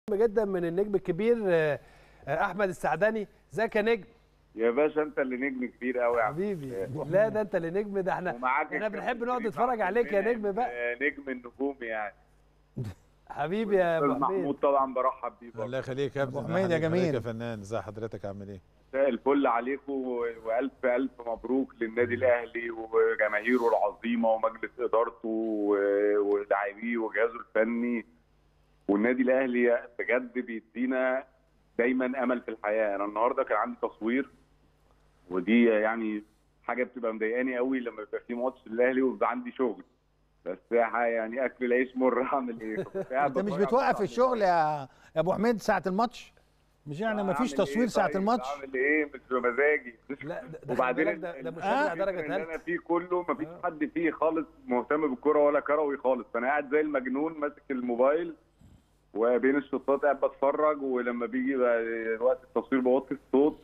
جدا من النجم الكبير احمد السعدني. ازيك يا نجم؟ يا باشا انت اللي نجم كبير قوي يا حبيبي. لا ده انت اللي نجم، ده احنا بنحب نقعد نتفرج عليك يا نجم بقى. نجم النجوم يعني. حبيبي يا ابو حميد. محمود طبعا برحب بيه برضه. الله يخليك يا ابو حميد يا جميل يا فنان. ازي حضرتك؟ عامل ايه؟ مساء الفل عليكم والف الف مبروك للنادي الاهلي وجماهيره العظيمه ومجلس ادارته ولاعبيه وجهازه الفني. والنادي الاهلي بجد بيدينا دايما امل في الحياه. انا النهارده كان عندي تصوير، ودي يعني حاجه بتبقى مضايقاني قوي لما يبقى في ماتش للاهلي ويبقى عندي شغل، بس يعني اكل العيش مر. اعمل ايه؟ انت مش بتوقف الشغل يا ابو حميد ساعه الماتش؟ مش يعني ما فيش تصوير ساعه الماتش؟ اعمل ايه؟ مش بمزاجي. لا وبعدين ده مشجع درجه ثالثه. اللي انا فيه كله ما فيش حد فيه خالص مهتم بالكوره ولا كروي خالص، فانا قاعد زي المجنون ماسك الموبايل وبين الشوطات قاعد بتفرج، ولما بيجي وقت التصوير بوطي الصوت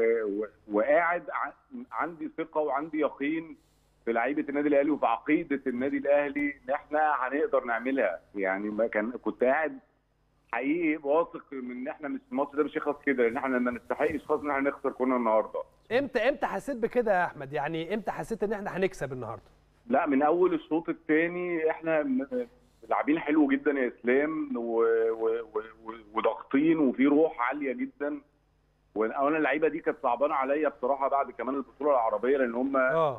وقاعد عندي ثقه وعندي يقين في لعيبه النادي الاهلي وفي عقيده النادي الاهلي ان احنا هنقدر نعملها. يعني ما كنت قاعد حقيقي واثق من ان احنا مش الماتش ده مش هيخلص كده، لان احنا ما نستحقش خالص ان احنا نخسر كنا النهارده. امتى حسيت بكده يا احمد؟ يعني امتى حسيت ان احنا هنكسب النهارده؟ لا، من اول الشوط الثاني احنا لاعبين حلو جدا يا اسلام وضاغطين وفي روح عاليه جدا. وانا اللعيبه دي كانت صعبانه عليا بصراحه بعد كمان البطوله العربيه، لان هم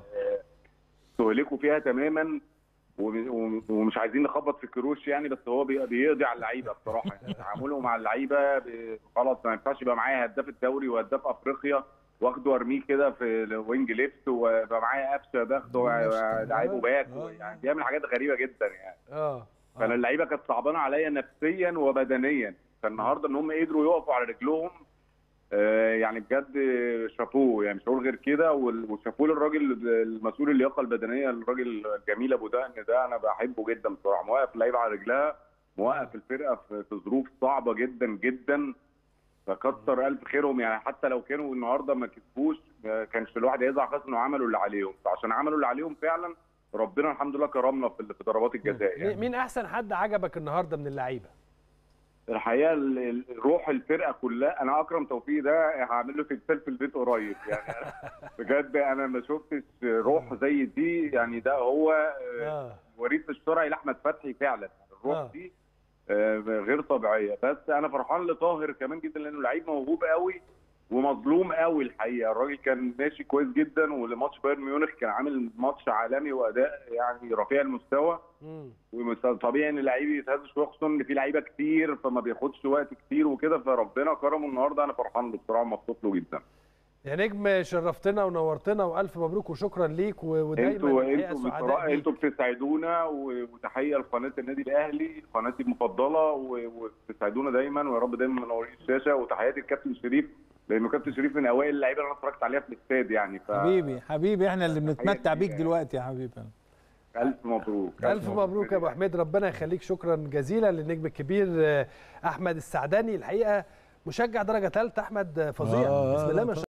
استهلكوا فيها تماما ومش عايزين نخبط في الكروش يعني، بس هو بيقضي على اللعيبه بصراحه. يعني تعامله مع اللعيبه خلاص ما ينفعش يبقى معايا هداف الدوري وهداف افريقيا واخده وارميه كده في الوينج ليفت، ويبقى معايا قفشه باخده لعيبه باك، يعني بيعمل حاجات غريبه جدا يعني. فانا اللعيبه كانت صعبانه عليا نفسيا وبدنيا. فالنهارده ان هم قدروا يقفوا على رجلهم يعني بجد شابوه، يعني مش هقول غير كده. وشابوه للراجل المسؤول اللياقه البدنيه، الراجل الجميل ابو دقن ده، انا بحبه جدا بصراحه. موقف اللعيبه على رجلها، موقف الفرقه في ظروف صعبه جدا جدا، فكتر الف خيرهم. يعني حتى لو كانوا النهارده ما كسبوش كانش الواحد هيزعل خالص انه عملوا اللي عليهم، فعشان عملوا اللي عليهم فعلا ربنا الحمد لله كرمنا في ضربات الجزاء. يعني مين احسن حد عجبك النهارده من اللعيبه؟ الحقيقه روح الفرقه كلها. انا اكرم توفيق ده هعمل له تمثال في البيت قريب يعني. بجد انا ما شفتش روح زي دي يعني. ده هو وريث الشرعي لاحمد فتحي فعلا. الروح دي غير طبيعيه. بس انا فرحان لطاهر كمان جدا لانه لعيب موهوب قوي ومظلوم قوي الحقيقه. الراجل كان ماشي كويس جدا، ولماتش بايرن ميونخ كان عامل ماتش عالمي واداء يعني رفيع المستوى. وطبيعي ان اللعيب يتهز شويه، خصوصا ان في لعيبه كتير فما بياخدش وقت كتير وكده، فربنا كرمه النهارده. انا فرحان له بصراحه، مبسوط له جدا. يا نجم شرفتنا ونورتنا والف مبروك وشكرا ليك. ودايما انتوا بتسعدونا، وتحيه لقناه النادي الاهلي قناتي المفضله، وبتسعدونا دايما، ويا رب دايما منورين الشاشه. وتحياتي للكابتن شريف، لانه كابتن شريف من اوائل اللعيبه اللي انا اتفرجت عليها في الاستاد يعني. حبيبي احنا اللي بنتمتع بيك دلوقتي يا حبيبي. الف مبروك. الف مبروك يا ابو حميد، ربنا يخليك. شكرا جزيلا للنجم الكبير احمد السعدني. الحقيقه مشجع درجه ثالثه احمد، فظيع. بسم الله ما شاء الله.